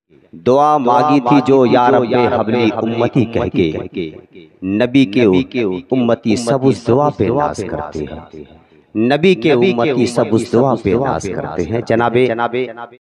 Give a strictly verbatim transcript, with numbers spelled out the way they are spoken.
दुआ मांगी थी जो या रब्बे हबली उम्मती कह के, नबी के उम्मती सब उस दुआ पे नाज करते हैं। नबी के उम्मती सब उस दुआ पे नाज करते हैं। जनाबे